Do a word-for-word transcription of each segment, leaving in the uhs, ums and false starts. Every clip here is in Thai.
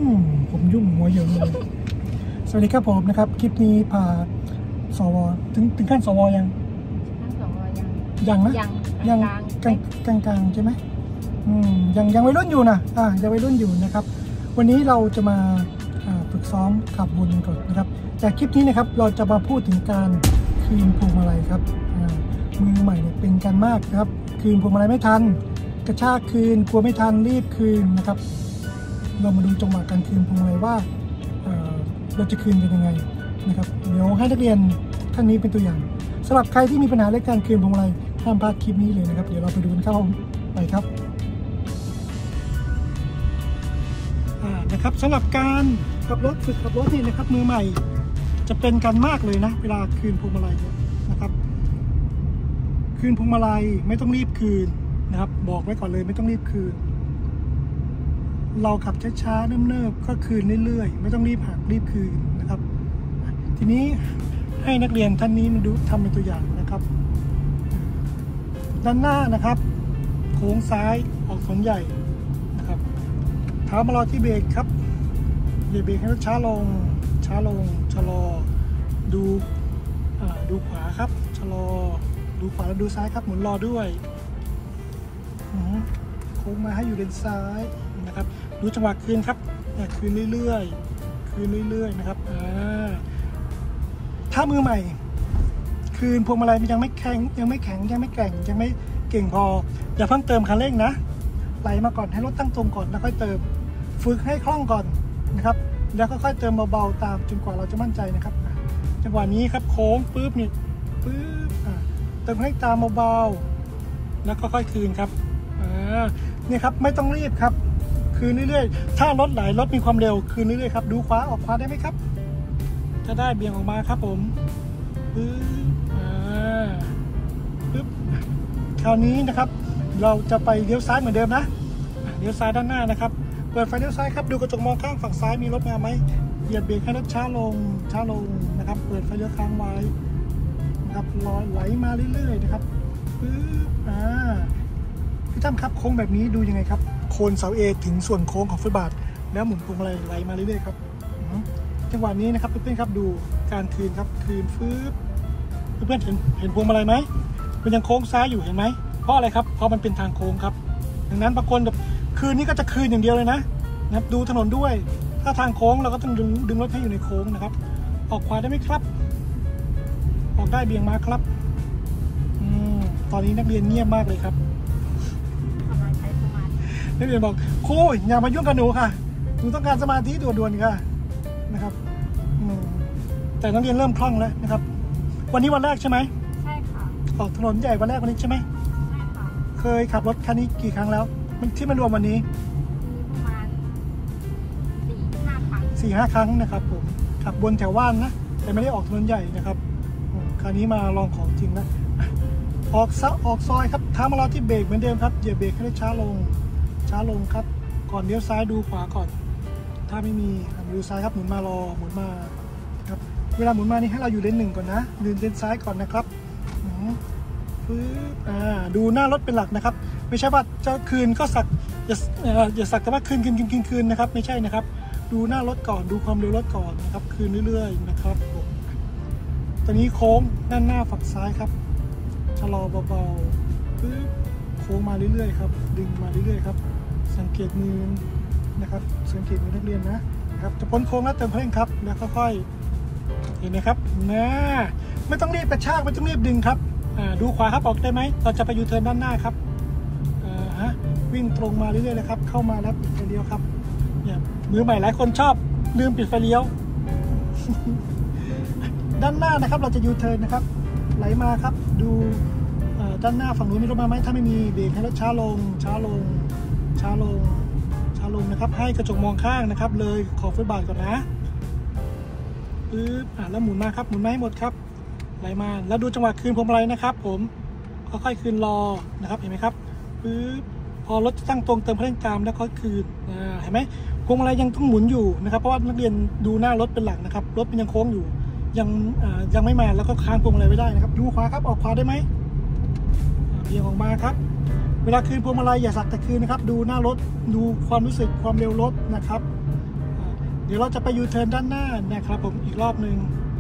อืมผมยุ่งหัวเยอะเลยสวัสดีครับผมนะครับคลิปนี้พาสวถึงถึงขั้นสวยังสวยังยังนะยังกลางกลางกลางใช่ไหมอืมยังยังวัยรุ่นอยู่นะอ่ายังวัยรุ่นอยู่นะครับวันนี้เราจะมาฝึกซ้อมขับวนก่อนนะครับแต่คลิปนี้นะครับเราจะมาพูดถึงการคืนพวงมาลัยครับมือใหม่เนี่ยเป็นกันมากนะครับคืนพวงมาลัยไม่ทันกระชากคืนกลัวไม่ทันรีบคืนนะครับเรามาดูจังหวะการคืนพวงมาลัยว่าเราจะคืนกันยังไงนะครับเดี๋ยวให้นักเรียนท่านนี้เป็นตัวอย่างสำหรับใครที่มีปัญหาเรื่องการคืนพวงมาลัยห้ามพลาดคลิปนี้เลยนะครับเดี๋ยวเราไปดูกันเข้าไปครับนะครับสำหรับการขับรถฝึกขับรถนี่นะครับมือใหม่จะเป็นกันมากเลยนะเวลาคืนพวงมาลัยนะครับคืนพวงมาลัยไม่ต้องรีบคืนนะครับบอกไว้ก่อนเลยไม่ต้องรีบคืนเราขับช้าๆเนิบๆก็คืนเรื่อยๆไม่ต้องรีบหักรีบคืนนะครับทีนี้ให้นักเรียนท่านนี้มาดูทำเป็นตัวอย่างนะครับด้านหน้านะครับโค้งซ้ายออกถนนใหญ่นะครับเท้ามารอที่เบรกครับเบรกให้รถช้าลงช้าลงชะลอดูดูขวาครับชะลอดูขวาแล้วดูซ้ายครับหมุนรอด้วยโค้งมาให้อยู่เลนซ้ายนะครับดูจังหวะคืนครับคืนเรื่อยๆคืนเรื่อยๆนะครับถ้ามือใหม่คืนพวงมาลัยมันยังไม่แข็งยังไม่แข็งยังไม่แกร่งยังไม่เก่งพออย่าเพิ่งเติมคันเร่งนะไหลมาก่อนให้รถตั้งตรงก่อนแล้วค่อยเติมฝึกให้คล่องก่อนนะครับแล้วค่อยๆเติมเบาๆตามจนกว่าเราจะมั่นใจนะครับจังหวะนี้ครับโค้งปึ๊บนี่ปึ๊บเติมให้ตามเบาๆแล้วค่อยๆคืนครับนี่ครับไม่ต้องรีบครับคืนเรื่อยๆถ้ารถไหลรถมีความเร็วคืนเรื่อยๆครับดูขวาออกขวาได้ไหมครับจะได้เบี่ยงออกมาครับผมปึ๊บอ่าปึ๊บคราวนี้นะครับเราจะไปเลี้ยวซ้ายเหมือนเดิมนะเลี้ยวซ้ายด้านหน้านะครับเปิดไฟเลี้ยวซ้ายครับดูกระจกมองข้างฝั่งซ้ายมีรถมาไหมเหยียบเบรกให้รถช้าลงช้าลงนะครับเปิดไฟเลี้ยวค้างไว้นะครับลอยไหลมาเรื่อยๆนะครับปึ๊บอ่าพี่ตั้มครับโค้งแบบนี้ดูยังไงครับโคนเสาเอถึงส่วนโค้งของฟุตบาทแล้วหมุนพวงมาลัยไหลมาเรื่อยๆครับจังหวะนี้นะครับเพื่อนๆครับดูการคืนครับคืนฟืบเพื่อนๆเห็นเห็นพวงมาลัยไหมมันยังโค้งซ้ายอยู่เห็นไหมเพราะอะไรครับเพราะมันเป็นทางโค้งครับดังนั้นบางคนแบบคืนนี้ก็จะคืนอย่างเดียวเลยนะนะครับดูถนนด้วยถ้าทางโค้งเราก็ต้องดึงดึงรถให้อยู่ในโค้งนะครับออกขวาได้ไหมครับออกได้เบี่ยงมาครับอืมตอนนี้นักเรียนเงียบมากเลยครับนักเรียนบอกครูอย่ามายุ่งกับหนูค่ะหนูต้องการสมาธิด่วนๆค่ะนะครับแต่นักเรียนเริ่มคล่องแล้วนะครับวันนี้วันแรกใช่ไหมใช่ค่ะออกถนนใหญ่วันแรกวันนี้ใช่ไหมใช่ค่ะเคยขับรถคันนี้กี่ครั้งแล้วที่มารวมวันนี้ประมาณสี่ห้าครั้งสี่ห้าครั้งนะครับผมขับบนแถวว่านนะแต่ไม่ได้ออกถนนใหญ่นะครับคราวนี้มาลองของจริงนะออกซะออกซอยครับท้ามารอที่เบรกเหมือนเดิมครับเหยียบเบรกให้ได้ช้าลงช้าลงครับก่อนเลี้ยวซ้ายดูขวาก่อนถ้าไม่มีดูซ้ายครับหมุนมารอหมุนมาครับเวลาหมุนมานี่ให้เราอยู่เลนหนึ่งก่อนนะยืนเลนซ้ายก่อนนะครับปึ๊บอ่าดูหน้ารถเป็นหลักนะครับไม่ใช่ว่าจะคืนก็สักอย่าอย่าสักแต่ว่าคืนคืนคืนคืนคืนนะครับไม่ใช่นะครับดูหน้ารถก่อนดูความเร็วรถก่อนนะครับคืนเรื่อยๆนะครับผมตอนนี้โค้งด้านหน้าฝั่งซ้ายครับชะลอเบาๆปึ๊บโค้งมาเรื่อยๆครับดึงมาเรื่อยๆครับสังเกตมือนะครับสังเกตมือนักเรียนนะครับจะพ้นโค้งแล้วเติมเร่งครับแล้วค่อยๆเห็นไหมครับนะไม่ต้องรีบกระชากไม่ต้องรีบดึงครับดูขวาครับออกได้ไหมเราจะไปยูเทิร์นด้านหน้าครับฮะวิ่งตรงมาเรื่อยๆเลยครับเข้ามาแล้วปิดไฟเลี้ยวครับเนี่ยมือใหม่หลายคนชอบลืมปิดไฟเลี้ยว ด้านหน้านะครับเราจะยูเทิร์นนะครับไหลมาครับดูด้านหน้าฝั่งนู้นมีรถมาไหมถ้าไม่มีเบรกให้รถช้าลงช้าลงช้าลงช้าลงนะครับให้กระจกมองข้างนะครับเลยขอบฟุตบาทก่อนนะปึ๊บอ่ะแล้วหมุนมาครับหมุนมาให้หมดครับไหลมาแล้วดูจังหวะคืนพวงมาลัยนะครับผมค่อยๆคืนรอนะครับเห็นไหมครับปึ๊บพอรถตั้งตรงเติมเร่งตามแล้วค่อยคืนอ่าเห็นไหมพวงมาลัยยังต้องหมุนอยู่นะครับเพราะว่านักเรียนดูหน้ารถเป็นหลักนะครับรถมันยังโค้งอยู่ยังอ่ายังไม่มาแล้วก็ค้างพวงมาลัยไม่ได้นะครับดูขวาครับออกขวาได้ไหมเบี่ยงออกมาครับเวลาคืนพวงมาลัยอย่าสักแต่คืนนะครับดูหน้ารถดูความรู้สึกความเร็วรถนะครับเดี๋ยวเราจะไปยูเทิร์นด้านหน้านะครับผมอีกรอบหนึ่ง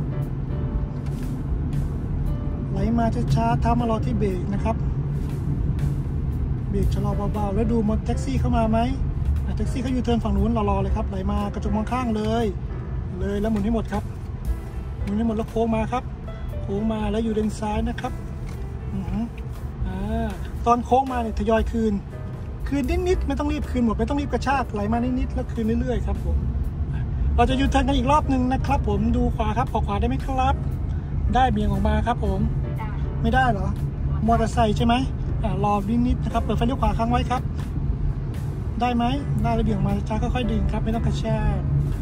ไหลมาช้าๆท้ามารอที่เบรกนะครับเบรกชะลอเบาๆแล้วดูมอเตอร์แท็กซี่เข้ามาไหมแท็กซี่เขายูเทิร์นฝั่งนู้นรอๆเลยครับไหลมากระจกมองข้างเลยเลยแล้วหมุนให้หมดครับหมุนให้หมดแล้วโค้งมาครับโค้งมาแล้วอยู่เลนซ้ายนะครับอืออ่าตอนโค้งมาเนี่ยทยอยคืนคืนนิดๆไม่ต้องรีบคืนหมดไม่ต้องรีบกระชากไหลมานิดๆแล้วคืนเรื่อยๆครับผมเราจะยูเทิร์นกันอีกรอบหนึ่งนะครับผมดูขวาครับขอขวาได้ไหมครับได้เบี่ยงออกมาครับผมไม่ได้เหรอมอเตอร์ไซค์ใช่ไหมอ่ารอนิดๆนะครับเปิดไฟเลี้ยวขวาค้างไว้ครับได้ไหมได้แล้วเบี่ยงมาช้าค่อยๆดึงครับไม่ต้องกระชาก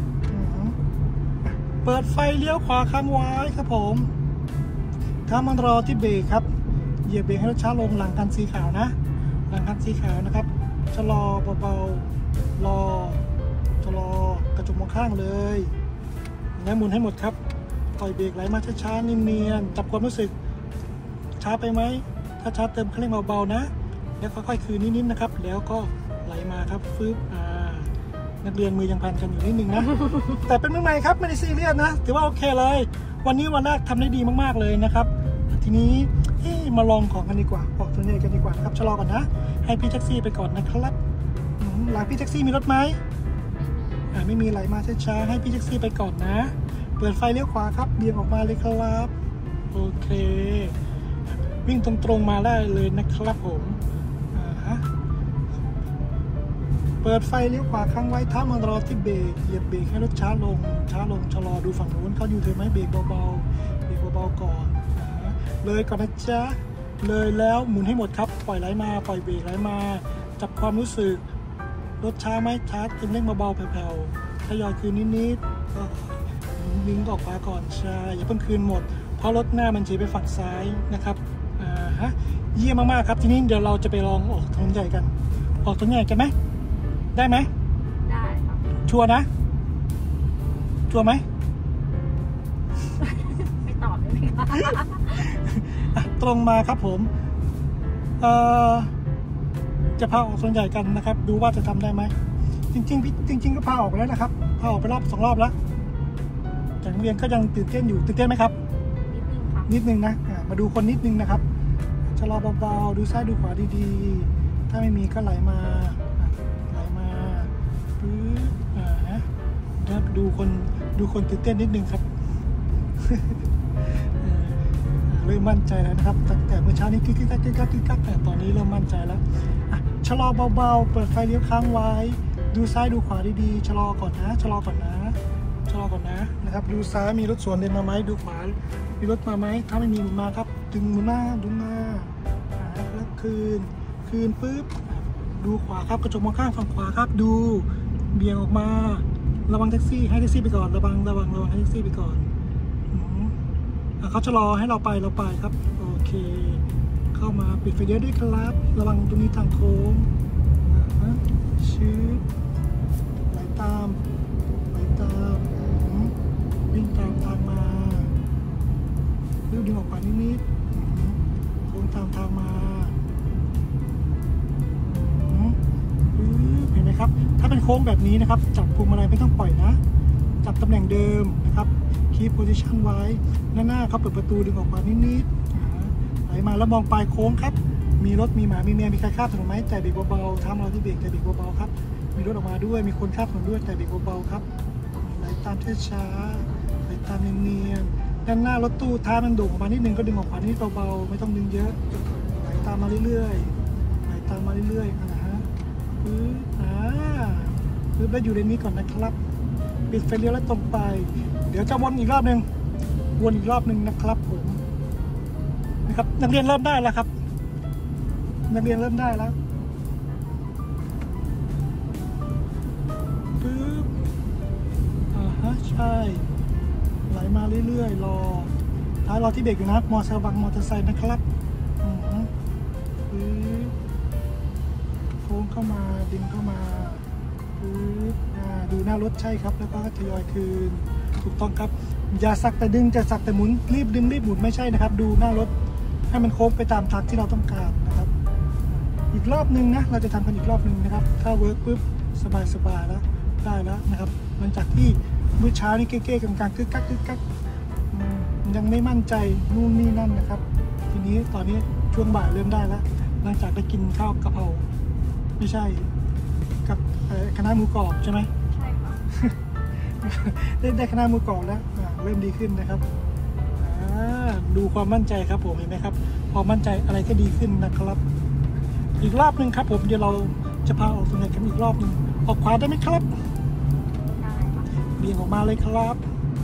เปิดไฟเลี้ยวขวาค้างไว้ครับผมถ้ามันรอที่เบรกครับเหยียบเบรกให้รถช้าลงหลังคันสีขาวนะหลังคันสีขาวนะครับชะลอเบาๆรอชะลอกระจกมองข้างเลยแล้วหมุนให้หมดครับปล่อยเบรกไหลมาช้าๆเนียนๆจับความรู้สึกช้าไปไหมถ้าช้าเติมคันเร่งเบาๆนะแล้วค่อยๆคืนนิดๆนะครับแล้วก็ไหลมาครับฟึบอ่านักเรียนมือยังพันกันอยู่นิดนึงนะ แต่เป็นมือใหม่ครับไม่ได้ซีเรียสนะถือว่าโอเคเลยวันนี้วันแรกทำได้ดีมากๆเลยนะครับทีนี้มาลองของกันดีกว่าออกตัวนี้กันดีกว่านะครับชะลอก่อนนะให้พี่แท็กซี่ไปก่อนนะครับหลังพี่แท็กซี่มีรถไหมอ่าไม่มีไหลมาช้าๆให้พี่แท็กซี่ไปก่อนนะเปิดไฟเลี้ยวขวาครับเบี่ยงออกมาเลยครับโอเควิ่งตรงๆมาได้เลยนะครับผมเปิดไฟเลี้ยวขวาค้างไว้ท้ามารอที่เบรกเหยียบเบรกให้รถช้าลงช้าลงชะลอดูฝั่งนู้นเขาอยู่เธอไหมเบรกเบาๆเบรกเบาๆก่อนเลยก่อนนะจ๊ะเลยแล้วหมุนให้หมดครับปล่อยไหลมาปล่อยเบรกไหลมาจับความรู้สึกรถช้าไหมช้าตึงเร่งเบาๆแผ่วๆทยอยคืนนิดๆก็ดึงออกขวาก่อนใช่อย่าเพิ่งคืนหมดเพราะรถหน้ามันจะไปฝั่งซ้ายนะครับอ่าฮะเยี่ยมมากๆครับทีนี้เดี๋ยวเราจะไปลองออกถนนใหญ่กันออกถนนใหญ่กันไหมได้ไหมได้ครับชัวร์นะชัวร์ไหมไม่ตอบได้ไหมครับตรงมาครับผมเอ่อจะพาออกส่วนใหญ่กันนะครับดูว่าจะทำได้ไหมจริงๆจริงๆก็พาออกไปแล้วนะครับพาออกไปรอบสองรอบแล้วแต่นักเรียนก็ยังตื่นเต้นอยู่ตื่นเต้นไหมครับนิดนึงนะมาดูคนนิดนึงนะครับชะลอเบาๆดูซ้ายดูขวาดีๆถ้าไม่มีก็ไหลมาดูคนดูคนตื่นเต้นนิดนึงครับ เริ่มมั่นใจแล้วนะครับตั้งแต่เมื่อเช้านี้กิ๊กกิ๊กกิ๊กกิ๊กกิ๊กแต่ตอนนี้เริ่มมั่นใจแล้วชะลอเบาๆเปิดไฟเลี้ยวค้างไว้ดูซ้ายดูขวาดีๆชะลอก่อนนะชะลอก่อนนะชะลอก่อนนะนะครับดูซ้ายมีรถสวนเดินมาไหมดูขวามีรถมาไหมถ้าไม่มีหมุนมาครับดึงหมุนหน้าดึงหน้าแล้วคืนคืนปุ๊บดูขวาครับกระจกมองข้างฝั่งขวาครับดูเบี่ยงออกมาระวังแท็กซี่ให้แท็กซี่ไปก่อนระวังระวังระวังให้แท็กซี่ไปก่อนเขาจะรอให้เราไปเราไปครับโอเคเข้ามาปิดไฟเลี้ยวด้วยครับระวังตรงนี้ทางโค้งชื้อไหลตามไหลตามวิ่งตามทางมาดึงดึงออกไปนิดๆโค้งตามทางมาเห็นไหมครับถ้าเป็นโค้งแบบนี้นะครับจับพวงมาลัยไม่ต้องปล่อยนะจับตำแหน่งเดิมนะครับคีปโพซิชันไว้หน้าหน้าเขาเปิดประตูดึงออกมานิดๆไหลมาแล้วมองปลายโค้งครับมีรถมีหมามีแมวมีใครข้ามถนนไหมแต่เบรกเบาๆทำเราที่เบรกแต่เบรกเบาๆครับมีรถออกมาด้วยมีคนข้ามถนนด้วยแต่เบรกเบาๆครับไหลตามช้าๆไหลตามเนียนๆด้านหน้ารถตู้ท้ายมันโด่งออกมานิดนึงก็ดึงออกมานิดเบาๆไม่ต้องดึงเยอะไหลตามมาเรื่อยๆไหลตามมาเรื่อยๆนะฮะปึ๊บอ่าปึ๊บแล้วอยู่ในนี้ก่อนนะครับปิดไฟเลี้ยวแล้วตรงไปเดี๋ยวจะวนอีกรอบหนึ่งวนอีกรอบหนึ่งนะครับผมนะครับนักเรียนเริ่มได้แล้วครับนักเรียนเริ่มได้แล้วปึ๊บอ่าฮะใช่ไหลมาเรื่อยๆรอท้ายรอที่เบรกอยู่นะมอเตอร์ไซค์บังมอเตอร์ไซค์นะครับอือฮึปึ๊บโค้งเข้ามาดึงเข้ามาปึ๊บดูหน้ารถใช่ครับแล้วก็ทยอยคืนถูกต้องครับอย่าสักแต่ดึงจะสักแต่หมุนรีบดึงรีบหมุนไม่ใช่นะครับดูหน้ารถให้มันโค้งไปตามทางที่เราต้องการนะครับอีกรอบนึงนะเราจะทำกันอีกรอบนึงนะครับถ้าเวิร์กปุ๊บสบายๆแล้วได้แล้วนะครับหลังจากที่มื้อเช้านี่เก้ๆกลางๆกึกกักกึกกักยังไม่มั่นใจนู่นนี่นั่นนะครับทีนี้ตอนนี้ช่วงบ่ายเริ่มได้แล้วหลังจากได้กินข้าวกะเพราไม่ใช่กับคณะหมูกรอบใช่ไหมใช่ค่ะได้ได้คณะหมูกรอบแล้วเริ่มดีขึ้นนะครับดูความมั่นใจครับผมเห็นไหมครับพอมั่นใจอะไรก็ดีขึ้นนะครับอีกรอบหนึ่งครับผมเดี๋ยวเราจะพาออกตรงไหนกันอีกรอบหนึ่งออกขวาได้ไหมครับได้ค่ะเบี่ยงออกมาเลยครับ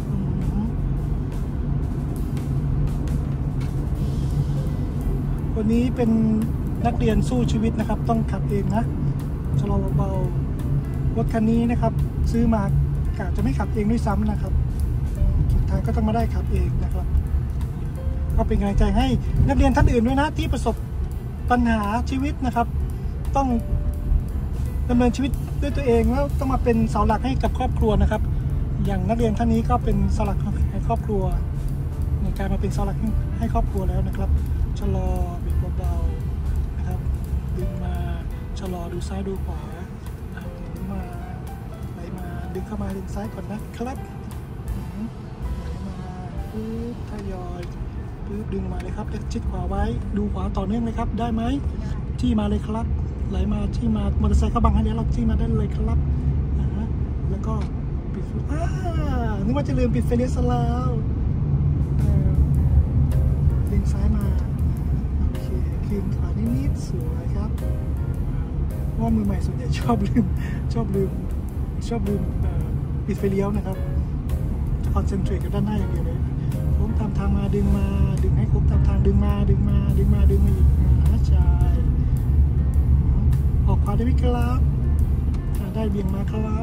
วันนี้เป็นนักเรียนสู้ชีวิตนะครับต้องขับเองนะชะลอเบาๆรถคันนี้นะครับซื้อมากะจะไม่ขับเองด้วยซ้ำนะครับสุดท้ายก็ต้องมาได้ขับเองนะครับก็เป็นกำลังใจให้นักเรียนท่านอื่นด้วยนะที่ประสบปัญหาชีวิตนะครับต้องดำเนินชีวิตด้วยตัวเองแล้วต้องมาเป็นเสาหลักให้กับครอบครัวนะครับอย่างนักเรียนท่านนี้ก็เป็นเสาหลักให้ครอบครัวในการมาเป็นเสาหลักให้ครอบครัวแล้วนะครับชะลอเบรกเบาๆนะครับดึงมาชะลอดูซ้ายดูขวาดึงมาไหลมาดึงเข้ามาดึงซ้ายก่อนนะครับไหลมาปึ๊บทยอยปึ๊บดึงมาเลยครับชิดขวาไว้ดูขวาต่อเนื่องเลยครับได้ไหมที่มาเลยครับไหลมาที่มามอเตอร์ไซค์เข้าบังให้แล้วเราที่มาได้เลยครับแล้วก็ปิดอ่านึกว่าจะลืมปิดไฟเลี้ยวซะแล้วดึงซ้ายมาโอเคคืนขวานิดๆสวยครับว่ามือใหม่ส่วนใหญ่ชอบลืมชอบลืมชอบลืมปิดไฟเลี้ยวนะครับคอนเซนเทรตกับด้านหน้าอย่างเดียวเลยโค้งตามทางมาดึงมาดึงให้โค้งตามทางดึงมาดึงมาดึงมาดึงมาอีกนะใช่ออกขวาได้ไหมครับได้เบี่ยงมาครับ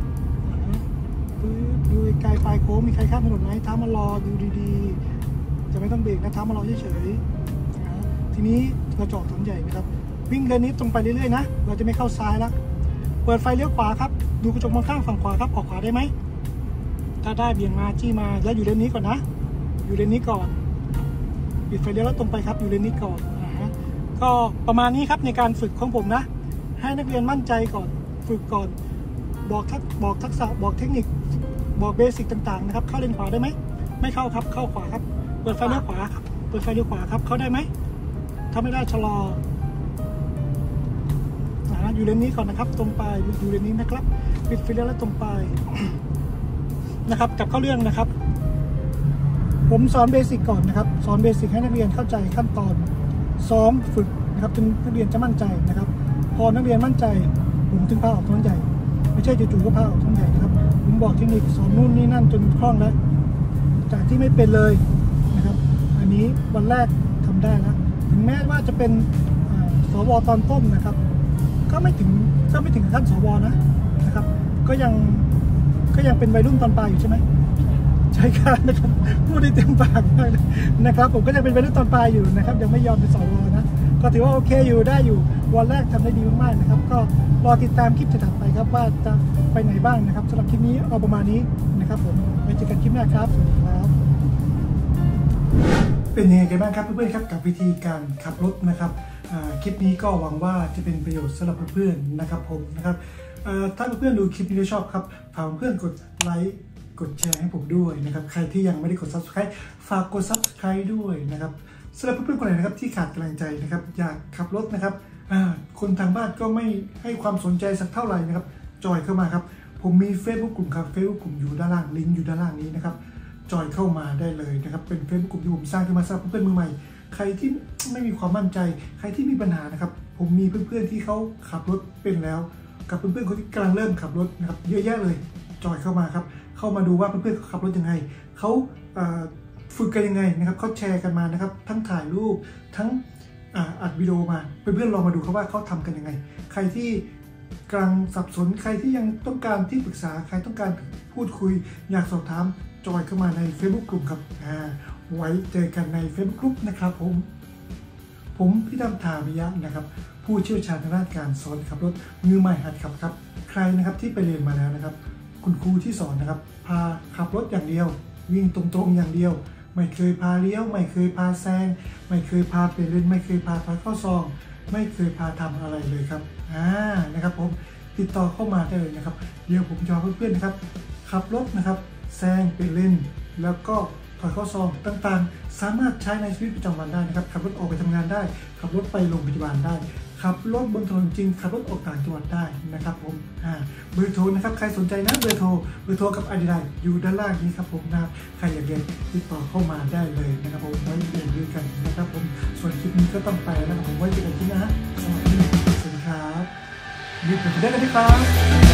ดูไกลปลายโค้งมีใครข้ามถนนไหมท้ามารอดูดีๆจะไม่ต้องเบรกนะท้ามารอเฉยๆทีนี้เราจอดถนนใหญ่นะครับวิ่งเลนนี้ตรงไปเรื่อยๆนะเราจะไม่เข้าซ้ายแล้วเปิดไฟเลี้ยวขวาครับดูกระจกมองข้างฝั่งขวาครับออกขวาได้ไหมถ้าได้เบี่ยงมาจี้มาแล้วอยู่เลนนี้ก่อนนะอยู่เลนนี้ก่อนปิดไฟเลี้ยวแล้วตรงไปครับอยู่เลนนี้ก่อนก็ประมาณนี้ครับในการฝึกของผมนะให้นักเรียนมั่นใจก่อนฝึกก่อนบอกทักบอกทักษะบอกเทคนิคบอกเบสิกต่างๆนะครับเข้าเลนขวาได้ไหมไม่เข้าครับเข้าขวาครับเปิดไฟเลี้ยวขวาครับเปิดไฟเลี้ยวขวาครับเข้าได้ไหมถ้าไม่ได้ชะลออยู่เลนนี้ก่อนนะครับตรงไปอยู่เลนนี้นะครับปิดไฟเลี้ยวแล้วตรงไปนะครับกลับเข้าเรื่องนะครับผมสอนเบสิกก่อนนะครับสอนเบสิกให้นักเรียนเข้าใจขั้นตอนซ้อมฝึกนะครับจนนักเรียนจะมั่นใจนะครับพอนักเรียนมั่นใจผมถึงพาออกถนนใหญ่ไม่ใช่จู่ๆก็พาออกถนนใหญ่นะครับผมบอกเทคนิคสอนนู่นนี่นั่นจนคล่องแล้วจากที่ไม่เป็นเลยนะครับอันนี้วันแรกทำได้แล้วถึงแม้ว่าจะเป็นสวตอนต้นนะครับก็ไม่ถึงก็ไม่ถึงขั้นสวนะนะครับก็ยังก็ยังเป็นวัยรุ่นตอนปลายอยู่ใช่ไหมใช่ครับนะครับพูดได้เต็มปากเลยนะครับผมก็ยังเป็นวัยรุ่นตอนปลายอยู่นะครับยังไม่ยอมเป็นสวนะก็ถือว่าโอเคอยู่ได้อยู่วันแรกทำได้ดีมากๆนะครับก็รอติดตามคลิปถัดไปครับว่าจะไปไหนบ้างนะครับสำหรับคลิปนี้เอาประมาณนี้นะครับผมไปเจอกันคลิปหน้าครับสวัสดีครับเป็นยังไงกันบ้างครับเพื่อนๆครับกับวิธีการขับรถนะครับคลิปนี้ก็หวังว่าจะเป็นประโยชน์สำหรับเพื่อนๆนะครับผมนะครับถ้าเพื่อนๆดูคลิปนี้แล้วชอบครับฝากเพื่อนกดไลค์กดแชร์ให้ผมด้วยนะครับใครที่ยังไม่ได้กด ซับสไครบ์ ฝากกด ซับสไครบ์ ด้วยนะครับสำหรับเพื่อนๆคนไหนนะครับที่ขาดกำลังใจนะครับอยากขับรถนะครับคนทางบ้านก็ไม่ให้ความสนใจสักเท่าไหร่นะครับจอยเข้ามาครับผมมี Facebook กลุ่มครับ Facebook กลุ่มอยู่ด้านล่างลิงก์อยู่ด้านล่างนี้นะครับจอยเข้ามาได้เลยนะครับเป็น Facebook กลุ่มที่ผมสร้างขึ้นมาสำหรับเพื่อนๆมือใหม่ใครที่ไม่มีความมั่นใจใครที่มีปัญหานะครับผมมีเพื่อนๆที่เขาขับรถเป็นแล้วกับเพื่อนๆคนที่กำลังเริ่มขับรถนะครับเยอะแยะเลยจอยเข้ามาครับเข้ามาดูว่าเพื่อนๆเขาขับรถยังไงเขาฝึกกันยังไงนะครับเขาแชร์กันมานะครับทั้งถ่ายรูปทั้งอัดวิดีโอมาเพื่อนๆลองมาดูครับว่าเขาทำกันยังไงใครที่กำลังสับสนใครที่ยังต้องการที่ปรึกษาใครต้องการพูดคุยอยากสอบถามจอยเข้ามาใน Facebook กลุ่มครับไว้เจอกันใน Facebook กลุ่มนะครับผมผมพี่ดำธามิยะนะครับผู้เชี่ยวชาญทางด้านการสอนขับรถมือใหม่หัดขับครับใครนะครับที่ไปเรียนมาแล้วนะครับคุณครูที่สอนนะครับพาขับรถอย่างเดียววิ่งตรงๆอย่างเดียวไม่เคยพาเลี้ยวไม่เคยพาแซงไม่เคยพาเปลี่ยนเลนไม่เคยพาพาเข้าซองไม่เคยพาทำอะไรเลยครับอ่านะครับผมติดต่อเข้ามาได้เลยนะครับเดี๋ยวผมจะเพื่อนๆนะครับขับรถนะครับแซงเป็นเลนแล้วก็ถอยเข้าซองต่างๆสามารถใช้ในชีวิตประจำวันได้นะครับขับรถออกไปทำงานได้ขับรถไปโรงพยาบาลได้ขับรถบนถนนจริงขับรถออกต่างจังหวัดได้นะครับผมอ่าเบอร์โทรนะครับใครสนใจนะเบอร์โทรเบอร์โทรกับอดีไลน์อยู่ด้านล่างนี้ครับผมนะครับใครอยากเรียนติดต่อเข้ามาได้เลยนะครับผมไว้เรียนด้วยกันนะครับผมส่วนคลิปนี้ก็ต้องไปแล้วนะครับผมไว้เจอกันที่หน้าสวัสดีครับมีเพื่อนได้กันดีครับ